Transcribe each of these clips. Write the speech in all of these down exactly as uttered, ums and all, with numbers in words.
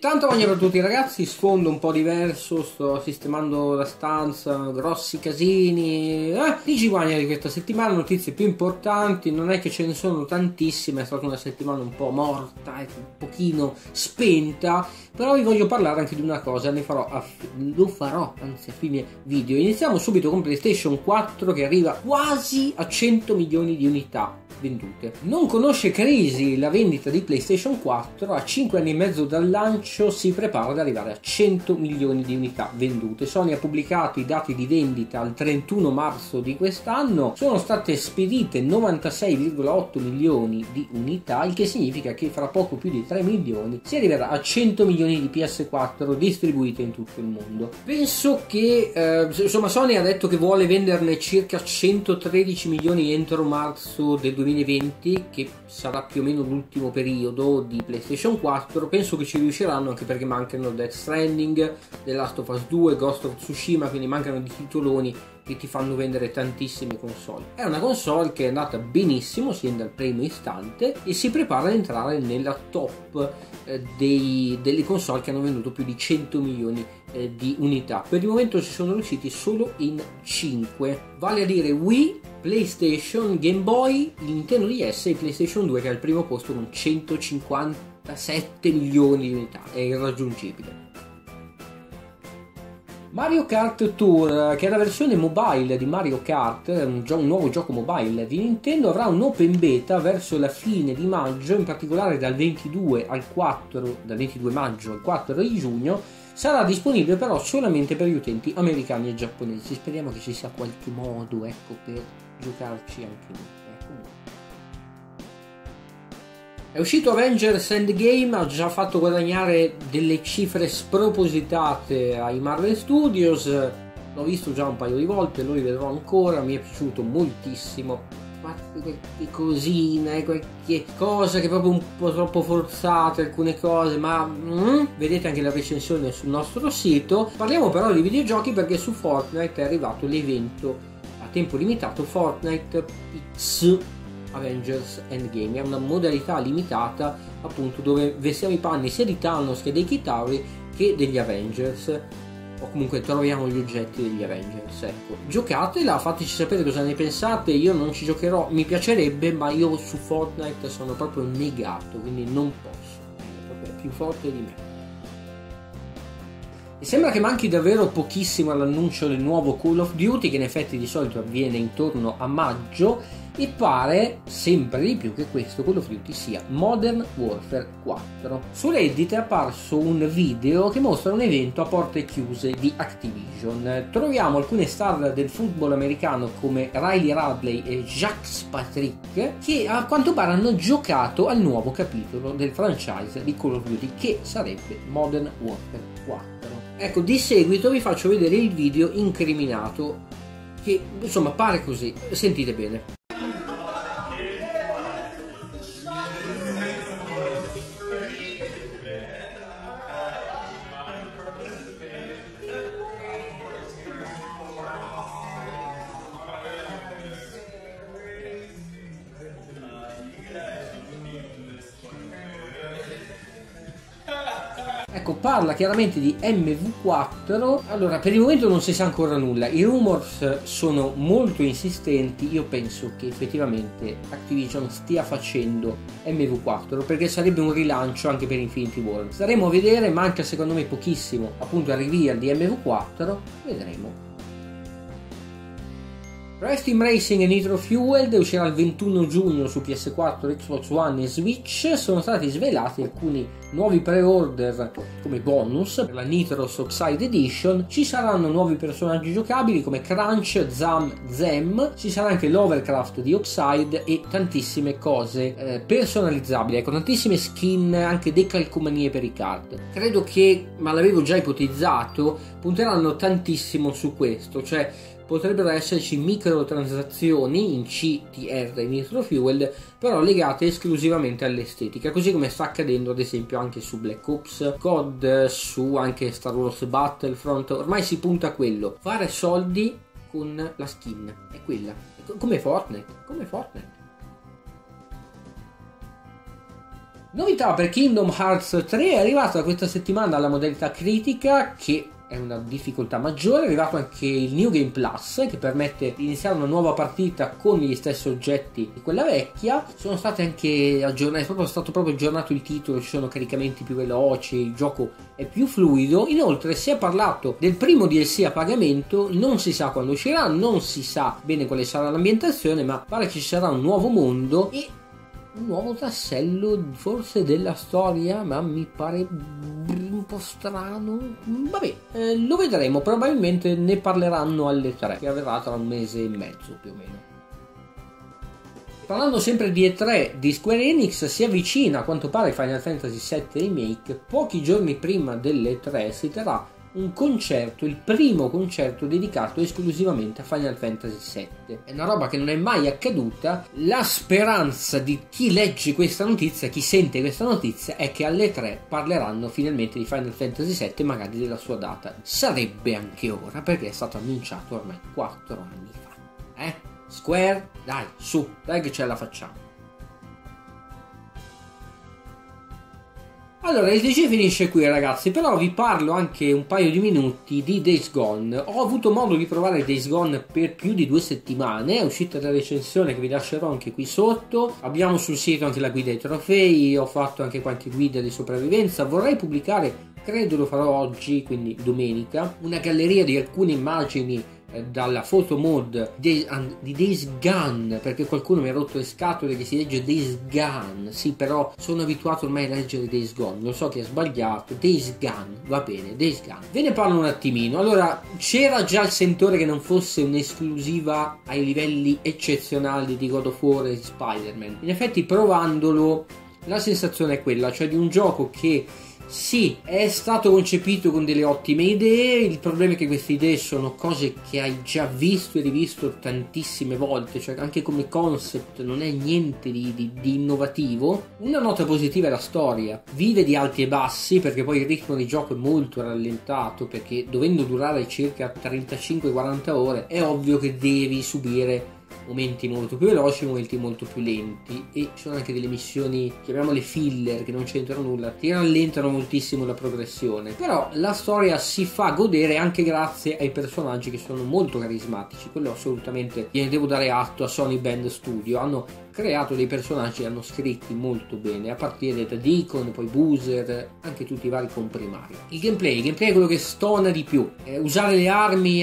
Tanta voglia per tutti ragazzi, sfondo un po' diverso, sto sistemando la stanza, grossi casini. Eh, Digi Guagna di questa settimana, notizie più importanti, non è che ce ne sono tantissime, è stata una settimana un po' morta, un pochino spenta, però vi voglio parlare anche di una cosa, ne farò a, lo farò anzi a fine video. Iniziamo subito con PlayStation quattro che arriva quasi a cento milioni di unità vendute. Non conosce crisi la vendita di PlayStation quattro, a cinque anni e mezzo dal lancio si prepara ad arrivare a cento milioni di unità vendute. Sony ha pubblicato i dati di vendita al trentuno marzo di quest'anno, sono state spedite novantasei virgola otto milioni di unità, il che significa che fra poco più di tre milioni si arriverà a cento milioni di P S quattro distribuite in tutto il mondo. Penso che eh, insomma Sony ha detto che vuole venderne circa centotredici milioni entro marzo del duemilaventi, che sarà più o meno l'ultimo periodo di PlayStation quattro. Penso che ci riusciranno, anche perché mancano Death Stranding, The Last of Us due, Ghost of Tsushima, quindi mancano di titoloni che ti fanno vendere tantissime console. È una console che è andata benissimo sin dal primo istante e si prepara ad entrare nella top eh, dei, delle console che hanno venduto più di cento milioni eh, di unità. Per il momento ci sono riusciti solo in cinque, vale a dire Wii, PlayStation, Game Boy, il Nintendo D S e PlayStation due, che è al primo posto con centocinquantasette milioni di unità, è irraggiungibile. Mario Kart Tour, che è la versione mobile di Mario Kart, un, un nuovo gioco mobile di Nintendo, avrà un open beta verso la fine di maggio, in particolare dal ventidue al quattro, dal ventidue maggio al quattro di giugno. Sarà disponibile però solamente per gli utenti americani e giapponesi. Speriamo che ci sia qualche modo, ecco, per giocarci anche noi. Ecco. È uscito Avengers Endgame, ha già fatto guadagnare delle cifre spropositate ai Marvel Studios. L'ho visto già un paio di volte, lo rivedrò ancora, mi è piaciuto moltissimo. Qualche cosina, qualche cosa che è proprio un po' troppo forzate, alcune cose, ma mm, vedete anche la recensione sul nostro sito. Parliamo però di videogiochi, perché su Fortnite è arrivato l'evento a tempo limitato Fortnite X Avengers Endgame. È una modalità limitata appunto dove vestiamo i panni sia di Thanos che dei Chitauri che degli Avengers, o comunque troviamo gli oggetti degli Avengers. Ecco, giocatela, fateci sapere cosa ne pensate. Io non ci giocherò, mi piacerebbe, ma io su Fortnite sono proprio negato, quindi non posso, è proprio più forte di me. E sembra che manchi davvero pochissimo all'annuncio del nuovo Call of Duty, che in effetti di solito avviene intorno a maggio, e pare sempre di più che questo Call of Duty sia Modern Warfare quattro. Su Reddit è apparso un video che mostra un evento a porte chiuse di Activision. Troviamo alcune star del football americano come Riley Radley e Jacques Patrick, che a quanto pare hanno giocato al nuovo capitolo del franchise di Call of Duty, che sarebbe Modern Warfare quattro. Ecco, di seguito vi faccio vedere il video incriminato, che insomma pare così, sentite bene. Ecco, parla chiaramente di M V quattro. Allora, per il momento non si sa ancora nulla, i rumors sono molto insistenti. Io penso che effettivamente Activision stia facendo M V quattro, perché sarebbe un rilancio anche per Infinity War. Staremo a vedere, manca secondo me pochissimo appunto al reveal di M V quattro, vedremo. Crash Team Racing e Nitro Fueled uscirà il ventuno giugno su P S quattro, Xbox One e Switch. Sono stati svelati alcuni nuovi pre-order come bonus per la Nitros Oxide Edition. Ci saranno nuovi personaggi giocabili come Crunch, Zam, Zem. Ci sarà anche l'Overcraft di Oxide e tantissime cose eh, personalizzabili. Ecco, tantissime skin, anche decalcomanie per i card. Credo che, ma l'avevo già ipotizzato, punteranno tantissimo su questo, cioè potrebbero esserci microtransazioni in C T R e Nitro Fuel, però legate esclusivamente all'estetica, così come sta accadendo ad esempio anche su Black Ops, C O D, su anche Star Wars Battlefront. Ormai si punta a quello, fare soldi con la skin, è quella, come Fortnite, come Fortnite. Novità per Kingdom Hearts tre, è arrivata questa settimana la modalità critica, che è una difficoltà maggiore. È arrivato anche il New Game Plus, che permette di iniziare una nuova partita con gli stessi oggetti di quella vecchia. Sono state anche aggiornate, è proprio stato proprio aggiornato il titolo, ci sono caricamenti più veloci, il gioco è più fluido. Inoltre si è parlato del primo D L C a pagamento, non si sa quando uscirà, non si sa bene quale sarà l'ambientazione, ma pare che ci sarà un nuovo mondo e un nuovo tassello forse della storia, ma mi pare un po' strano. Vabbè, eh, lo vedremo, probabilmente ne parleranno alle tre, che avverrà tra un mese e mezzo più o meno. Parlando sempre di E tre di Square Enix, si avvicina a quanto pare Final Fantasy sette Remake. Pochi giorni prima delle tre si terrà un concerto, il primo concerto dedicato esclusivamente a Final Fantasy sette. È una roba che non è mai accaduta. La speranza di chi legge questa notizia, chi sente questa notizia, è che alle tre parleranno finalmente di Final Fantasy sette, magari della sua data. Sarebbe anche ora, perché è stato annunciato ormai quattro anni fa. Eh? Square, dai, su, dai che ce la facciamo. Allora, il D G finisce qui ragazzi, però vi parlo anche un paio di minuti di Days Gone. Ho avuto modo di provare Days Gone per più di due settimane, è uscita la recensione che vi lascerò anche qui sotto. Abbiamo sul sito anche la guida ai trofei, ho fatto anche qualche guida di sopravvivenza. Vorrei pubblicare, credo lo farò oggi, quindi domenica, una galleria di alcune immagini dalla photo mod di Days Gone, perché qualcuno mi ha rotto le scatole che si legge Days Gone. Sì, però sono abituato ormai a leggere Days Gone, lo so che è sbagliato. Days Gone, va bene, Days Gone. Ve ne parlo un attimino. Allora, c'era già il sentore che non fosse un'esclusiva ai livelli eccezionali di God of War e Spider-Man. In effetti, provandolo, la sensazione è quella, cioè di un gioco che sì, è stato concepito con delle ottime idee. Il problema è che queste idee sono cose che hai già visto e rivisto tantissime volte, cioè anche come concept non è niente di, di, di innovativo. Una nota positiva è la storia, vive di alti e bassi, perché poi il ritmo di gioco è molto rallentato, perché dovendo durare circa trentacinque quaranta ore è ovvio che devi subire momenti molto più veloci, momenti molto più lenti, e ci sono anche delle missioni, chiamiamole filler, che non c'entrano nulla, ti rallentano moltissimo la progressione. Però la storia si fa godere anche grazie ai personaggi che sono molto carismatici, quello assolutamente gliene devo dare atto a Sony Band Studio. Hanno creato dei personaggi, hanno scritti molto bene, a partire da Deacon, poi Boozer, anche tutti i vari comprimari. Il gameplay, il gameplay è quello che stona di più. Eh, usare le armi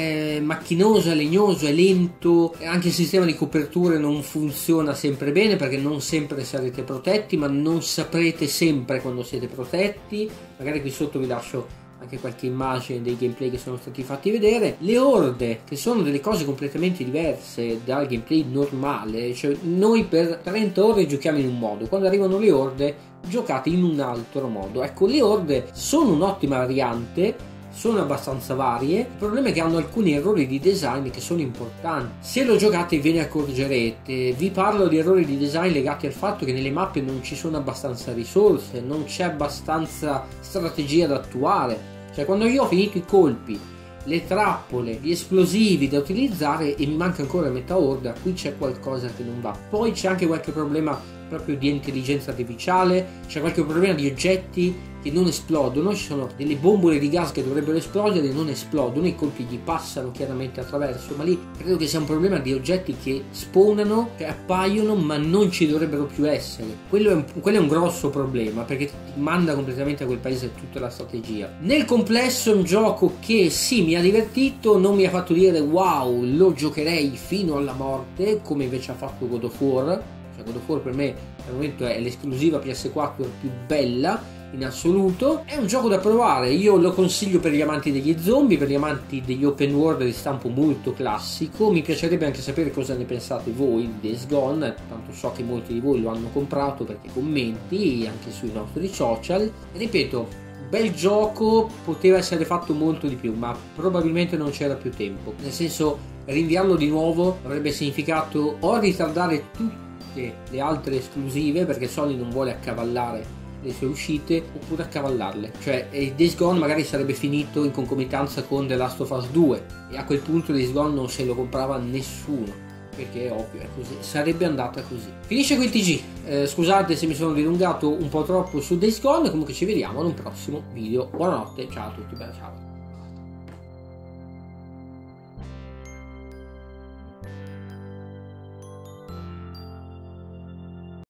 è macchinoso, è legnoso, è lento, anche il sistema di coperture non funziona sempre bene, perché non sempre sarete protetti, ma non saprete sempre quando siete protetti. Magari qui sotto vi lascio anche qualche immagine dei gameplay che sono stati fatti vedere. Le orde, che sono delle cose completamente diverse dal gameplay normale, cioè noi per trenta ore giochiamo in un modo, quando arrivano le orde giocate in un altro modo. Ecco, le orde sono un'ottima variante, sono abbastanza varie. Il problema è che hanno alcuni errori di design che sono importanti. Se lo giocate ve ne accorgerete. Vi parlo di errori di design legati al fatto che nelle mappe non ci sono abbastanza risorse, non c'è abbastanza strategia da attuare. Cioè, quando io ho finito i colpi, le trappole, gli esplosivi da utilizzare e mi manca ancora metà orda, qui c'è qualcosa che non va. Poi c'è anche qualche problema proprio di intelligenza artificiale, c'è qualche problema di oggetti che non esplodono, ci sono delle bombole di gas che dovrebbero esplodere e non esplodono, i colpi gli passano chiaramente attraverso, ma lì credo che sia un problema di oggetti che spawnano, che appaiono ma non ci dovrebbero più essere. Quello è un, quello è un grosso problema, perché ti manda completamente a quel paese tutta la strategia. Nel complesso è un gioco che sì, mi ha divertito, non mi ha fatto dire wow, lo giocherei fino alla morte, come invece ha fatto God of War. Cioè, God of War per me al momento è l'esclusiva P S quattro più bella in assoluto. È un gioco da provare, io lo consiglio per gli amanti degli zombie, per gli amanti degli open world di stampo molto classico. Mi piacerebbe anche sapere cosa ne pensate voi di Days Gone, tanto so che molti di voi lo hanno comprato perché commenti anche sui nostri social. Ripeto, bel gioco, poteva essere fatto molto di più, ma probabilmente non c'era più tempo, nel senso, rinviarlo di nuovo avrebbe significato o ritardare tutte le altre esclusive, perché Sony non vuole accavallare le sue uscite, oppure accavallarle. Cioè Days Gone magari sarebbe finito in concomitanza con The Last of Us due e a quel punto Days Gone non se lo comprava nessuno. perché è ovvio, è così, sarebbe andata così. Finisce qui il T G, eh, scusate se mi sono dilungato un po' troppo su Days Gone, comunque ci vediamo in un prossimo video. Buonanotte, ciao a tutti, bella ciao.